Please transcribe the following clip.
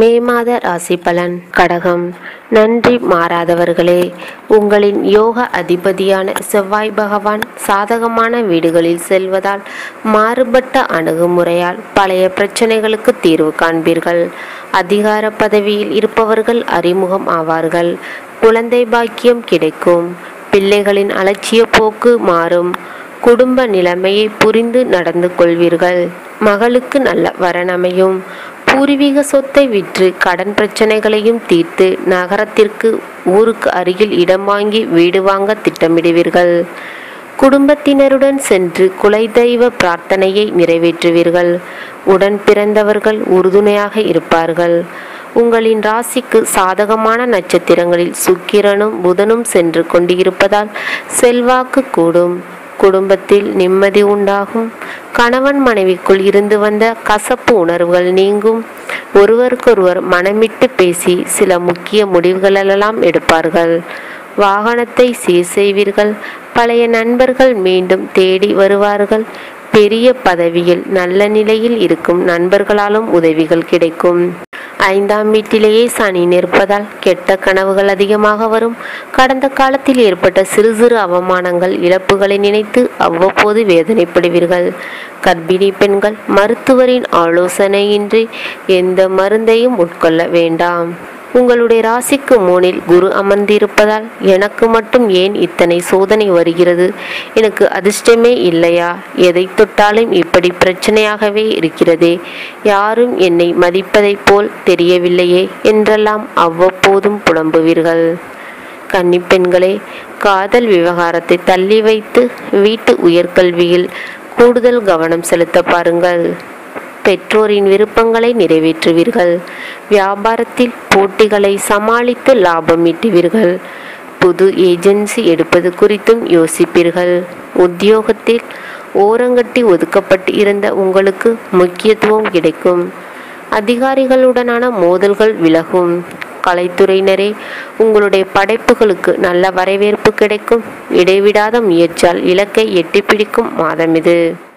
மே மாத ராசி பலன். கடகம். நன்றி மாறாதவர்களே, உங்களின் யோக அதிபதியான செவ்வாய் பகவான் சாதகமான வீடுகளில் செல்வதால் மாறுபட்ட அணுகுமுறையால் பழைய பிரச்சனைகளுக்கு தீர்வு காண்பீர்கள். அதிகார பதவியில் இருப்பவர்கள் அறிமுகம் ஆவார்கள். குழந்தை பாக்கியம் கிடைக்கும். பிள்ளைகளின் அலட்சிய போக்கு மாறும். குடும்ப நிலைமையை புரிந்து நடந்து கொள்வீர்கள். மகளுக்கு நல்ல வரனமையும். பூர்வீக சொத்தை விற்று கடன் பிரச்சனைகளையும் தீர்த்து நகரத்திற்கு ஊருக்கு அருகில் இடம் வாங்கி வீடு வாங்க திட்டமிடுவீர்கள். குடும்பத்தினருடன் சென்று குலதெய்வ பிரார்த்தனையை நிறைவேற்றுவீர்கள். உடன் பிறந்தவர்கள் உறுதுணையாக இருப்பார்கள். உங்களின் ராசிக்கு சாதகமான நட்சத்திரங்களில் சுக்கிரனும் புதனும் சென்று கொண்டிருப்பதால் செல்வாக்கு கூடும். குடும்பத்தில் நிம்மதி உண்டாகும். கணவன் மனைவிக்குள் இருந்து வந்த கசப்பு உணர்வுகள் நீங்கும். ஒருவருக்கொருவர் மனமிட்டு பேசி சில முக்கிய முடிவுகளெல்லாம் எடுப்பார்கள். வாகனத்தை சீர் செய்வீர்கள். பழைய நண்பர்கள் மீண்டும் தேடி வருவார்கள். பெரிய பதவியில் நல்ல நிலையில் இருக்கும் நண்பர்களாலும் உதவிகள் கிடைக்கும். 5ஆம் வீட்டிலேயே சனி நிற்பதால் கெட்ட கனவுகள் அதிகமாக வரும். கடந்த காலத்தில் ஏற்பட்ட சிறு சிறு அவமானங்கள் இழப்புகளை நினைத்து அவ்வப்போது வேதனைப்படுவீர்கள். கர்ப்பிணி பெண்கள் மருத்துவரின் ஆலோசனையின்றி எந்த மருந்தையும் உட்கொள்ள வேண்டாம். உங்களுடைய ராசிக்கு 3இல் குரு அமர்ந்திருப்பதால் எனக்கு மட்டும் ஏன் இத்தனை சோதனை வருகிறது? எனக்கு அதிர்ஷ்டமே இல்லையா? எதை தொட்டாலும் இப்படி பிரச்சனையாகவே இருக்கிறதே. யாரும் என்னை மதிப்பதைப் போல் தெரியவில்லையே என்றெல்லாம் அவ்வப்போதும் புலம்புவீர்கள். கன்னிப்பெண்களே, காதல் விவகாரத்தை தள்ளி வைத்து வீட்டு உயர்கல்வியில் கூடுதல் கவனம் செலுத்த பாருங்கள். பெற்றோரின் விருப்பங்களை நிறைவேற்றுவீர்கள். வியாபாரத்தில் போட்டிகளை சமாளித்து லாபம் ஈட்டுவீர்கள். புது ஏஜென்சி எடுப்பது குறித்தும் யோசிப்பீர்கள். உத்தியோகத்தில் ஓரங்கட்டி ஒதுக்கப்பட்டு இருந்த உங்களுக்கு முக்கியத்துவம் கிடைக்கும். அதிகாரிகளுடனான மோதல்கள் விலகும். கலைத்துறையினரே, உங்களுடைய படைப்புகளுக்கு நல்ல வரவேற்பு கிடைக்கும். இடைவிடாத முயற்சியால் இலக்கை எட்டிப்பிடிக்கும் மாதம் இது.